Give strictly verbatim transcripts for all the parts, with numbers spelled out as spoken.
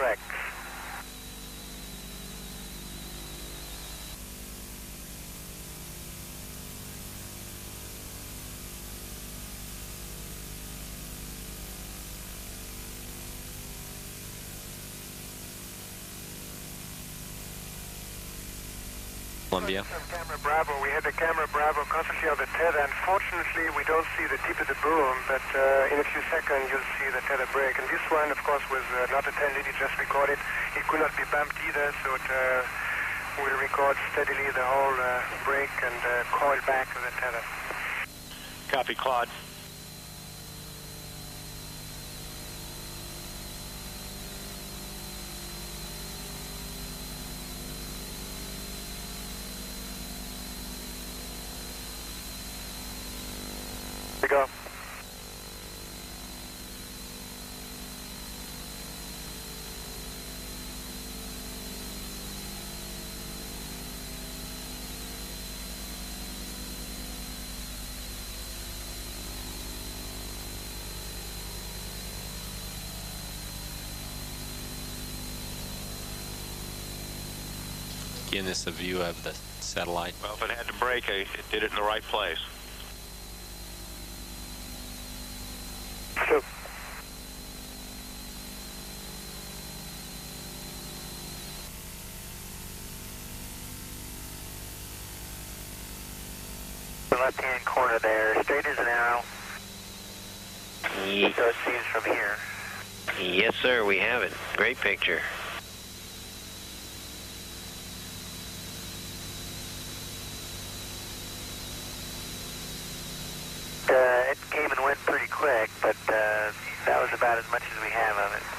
correct. Columbia. Camera Bravo, we had the camera Bravo constantly on the tether. Unfortunately, we don't see the tip of the boom, but uh, in a few seconds you'll see the tether break. And this one, of course, was uh, not attended, it just recorded. It could not be bumped either, so it uh, will record steadily the whole uh, break and uh, coil back of the tether. Copy, Claude. Go. Again, this is a view of the satellite. Well, if it had to break, it did it in the right place. So. The left-hand corner there, straight as an arrow. Ye So it seems from here. yes, sir, we have it. Great picture. Uh, it came and went pretty quick, but uh, that was about as much as we have of it.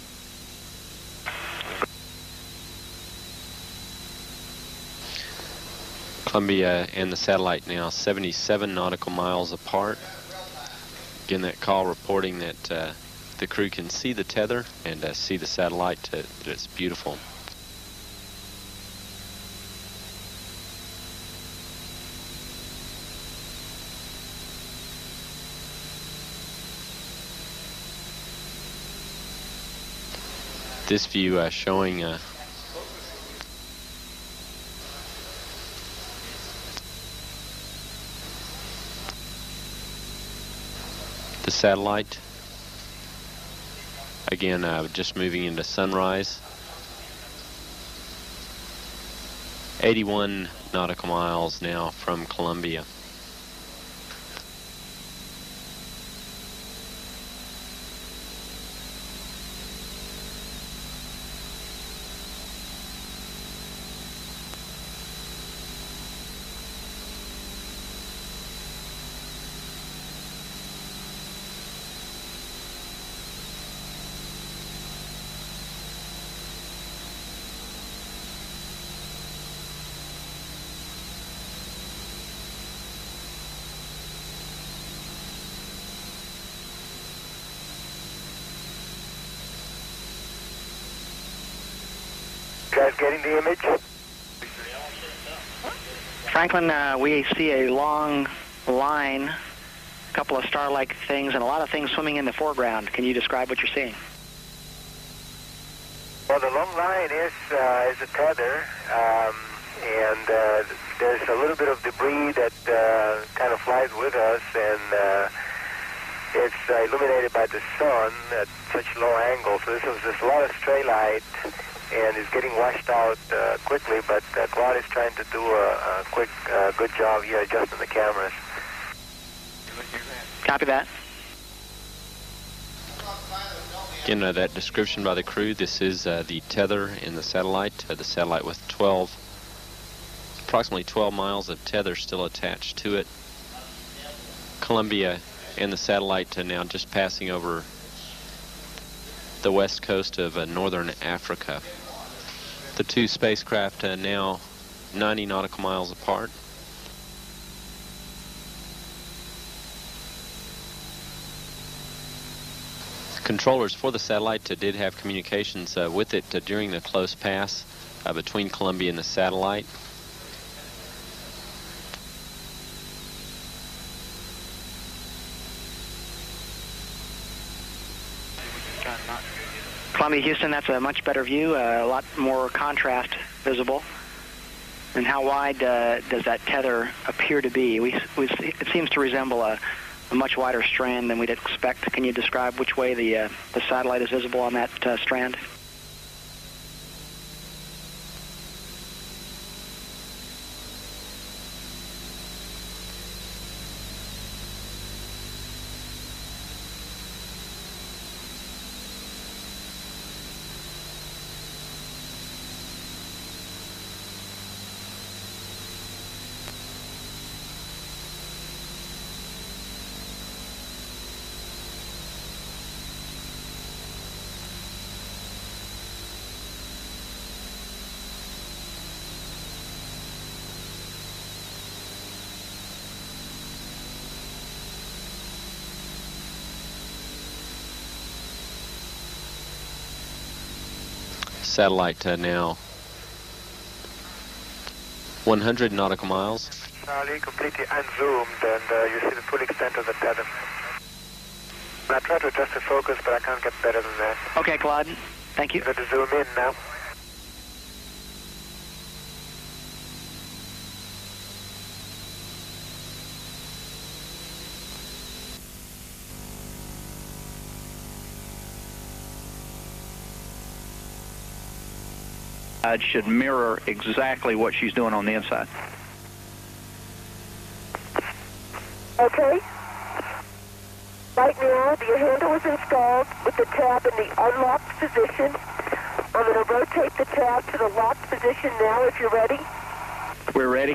Columbia and the satellite now seventy-seven nautical miles apart. Again, that call reporting that uh, the crew can see the tether and uh, see the satellite, uh, that it's beautiful. This view uh, showing uh, the satellite. Again, uh, just moving into sunrise. eighty-one nautical miles now from Columbia. You guys getting the image? Franklin, uh, we see a long line, a couple of star-like things, and a lot of things swimming in the foreground. Can you describe what you're seeing? Well, the long line is uh, is a tether, um, and uh, there's a little bit of debris that uh, kind of flies with us, and uh, it's uh, illuminated by the sun at such low angle. So this is there's a lot of stray light, and it's getting washed out uh, quickly. But uh, Claude is trying to do a, a quick, uh, good job here adjusting the cameras. Copy that. Again, uh, that description by the crew, this is uh, the tether in the satellite, uh, the satellite with twelve, approximately twelve miles of tether still attached to it. Columbia and the satellite uh, now just passing over the west coast of uh, northern Africa. The two spacecraft uh, now ninety nautical miles apart. Controllers for the satellite uh, did have communications uh, with it uh, during the close pass uh, between Columbia and the satellite. Columbia, Houston, that's a much better view, uh, a lot more contrast visible. And how wide uh, does that tether appear to be? We, we, it seems to resemble a, a much wider strand than we'd expect. Can you describe which way the, uh, the satellite is visible on that uh, strand? Satellite uh, now one hundred nautical miles. Charlie, completely unzoomed, and uh, you see the full extent of the tether. I try to adjust the focus, but I can't get better than that. Okay, Claude. Thank you. I'm going to zoom in now. It should mirror exactly what she's doing on the inside. Okay. Right now, the handle is installed with the tab in the unlocked position. I'm going to rotate the tab to the locked position now if you're ready. We're ready.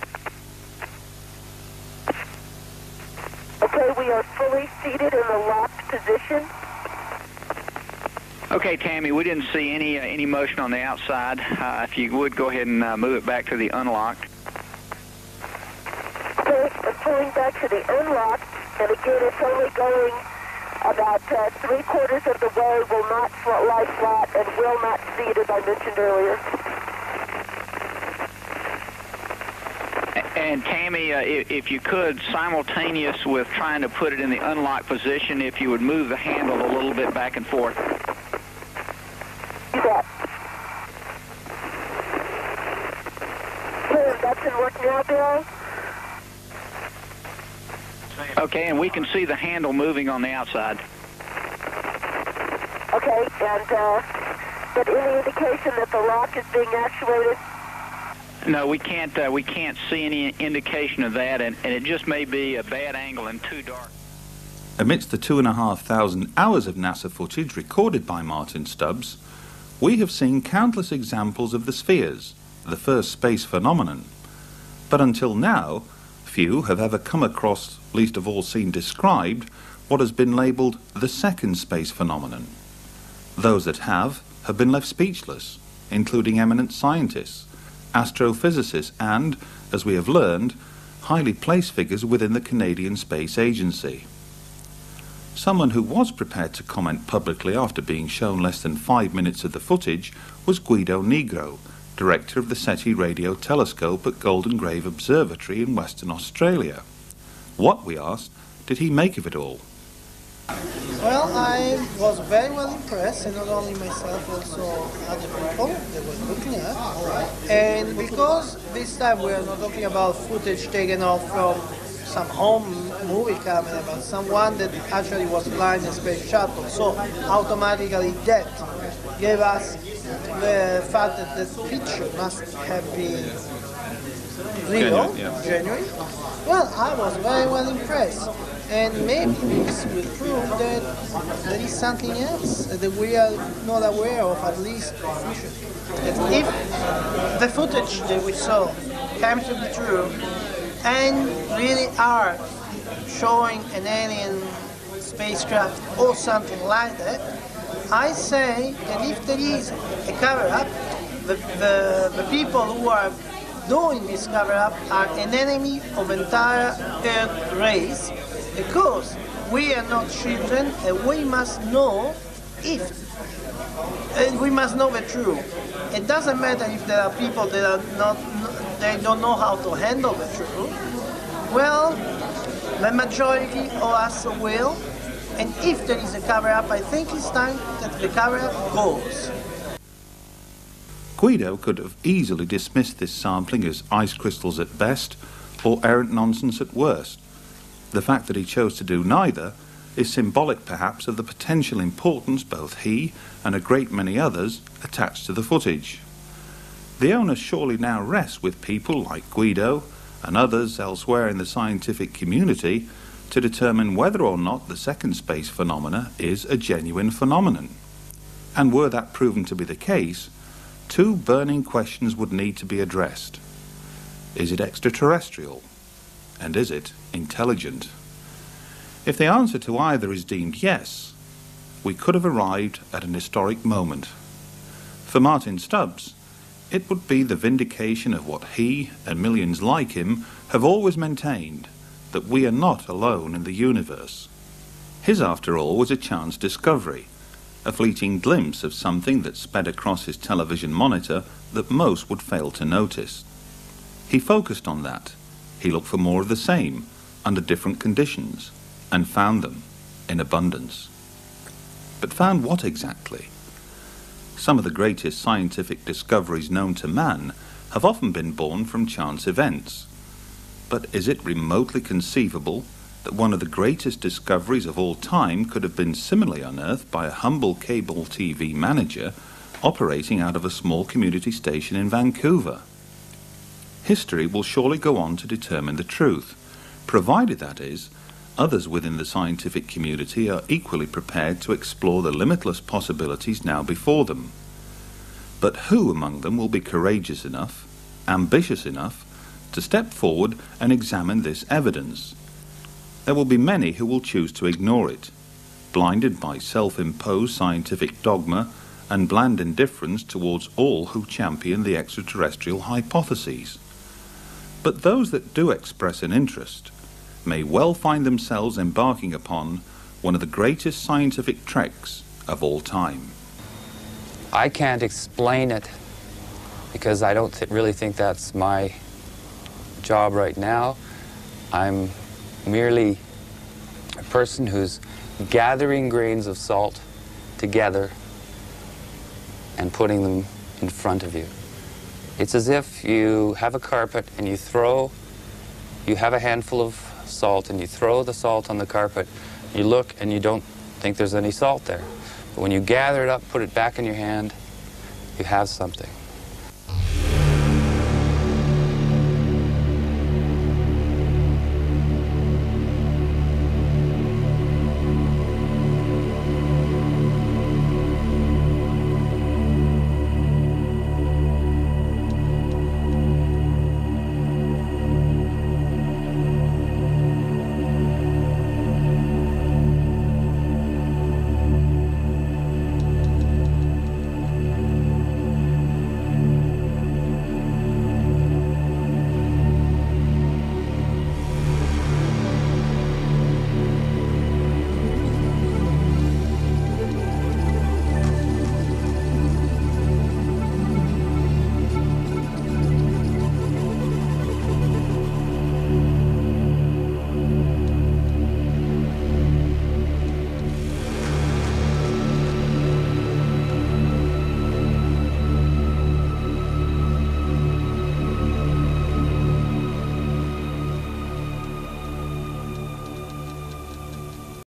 Okay, we are fully seated in the locked position. Okay, Tammy, we didn't see any uh, any motion on the outside. Uh, if you would, go ahead and uh, move it back to the unlocked. Okay, I'm pulling back to the unlocked, and again, it's only going about uh, three quarters of the way, will not lie flat, and will not seat, as I mentioned earlier. And Tammy, uh, if, if you could, simultaneous with trying to put it in the unlocked position, if you would move the handle a little bit back and forth. Do that. Okay, that should work now, Bill. Okay, and we can see the handle moving on the outside. Okay, and uh, but any indication that the lock is being actuated? No, we can't. Uh, we can't see any indication of that, and, and it just may be a bad angle and too dark. Amidst the two and a half thousand hours of NASA footage recorded by Martin Stubbs, we have seen countless examples of the spheres, the first space phenomenon. But until now, few have ever come across, least of all seen described, what has been labelled the second space phenomenon. Those that have, have been left speechless, including eminent scientists, astrophysicists and, as we have learned, highly placed figures within the Canadian Space Agency. Someone who was prepared to comment publicly after being shown less than five minutes of the footage was Guido Nigro, director of the SETI Radio Telescope at Golden Grave Observatory in Western Australia. What, we asked, did he make of it all? Well, I was very well impressed, and not only myself, also other people that were looking at. And because this time we are not talking about footage taken off from some home movie camera, but someone that actually was flying a space shuttle. So automatically that gave us the fact that the picture must have been real, Genuine, yeah. genuine. Well, I was very well impressed. And maybe this will prove that there is something else that we are not aware of, at least officially. That if the footage that we saw comes to be true and really are showing an alien spacecraft or something like that, I say that if there is a cover-up, the, the, the people who are doing this cover-up are an enemy of entire Earth race, because we are not children and we must know if, and we must know the truth. It doesn't matter if there are people that are not, they don't know how to handle the truth. Well, the majority of us will, And if there is a cover-up, I think it's time that the cover-up goes. Guido could have easily dismissed this sampling as ice crystals at best or errant nonsense at worst. The fact that he chose to do neither is symbolic perhaps of the potential importance both he and a great many others attached to the footage. The onus surely now rests with people like Guido and others elsewhere in the scientific community to determine whether or not the second space phenomena is a genuine phenomenon. And were that proven to be the case, two burning questions would need to be addressed. Is it extraterrestrial? And is it intelligent? If the answer to either is deemed yes, we could have arrived at an historic moment. For Martin Stubbs, it would be the vindication of what he and millions like him have always maintained, that we are not alone in the universe. His, after all, was a chance discovery, a fleeting glimpse of something that sped across his television monitor that most would fail to notice. He focused on that. He looked for more of the same, under different conditions, and found them in abundance. But found what exactly? Some of the greatest scientific discoveries known to man have often been born from chance events. But is it remotely conceivable that one of the greatest discoveries of all time could have been similarly unearthed by a humble cable T V manager operating out of a small community station in Vancouver? History will surely go on to determine the truth, provided, that is, others within the scientific community are equally prepared to explore the limitless possibilities now before them. But who among them will be courageous enough, ambitious enough, to step forward and examine this evidence? There will be many who will choose to ignore it, blinded by self-imposed scientific dogma and bland indifference towards all who champion the extraterrestrial hypotheses. But those that do express an interest may well find themselves embarking upon one of the greatest scientific treks of all time. I can't explain it because I don't th- really think that's my job right now. I'm merely a person who's gathering grains of salt together and putting them in front of you. It's as if you have a carpet and you throw, you have a handful of salt and you throw the salt on the carpet, you look and you don't think there's any salt there. But when you gather it up, put it back in your hand, you have something.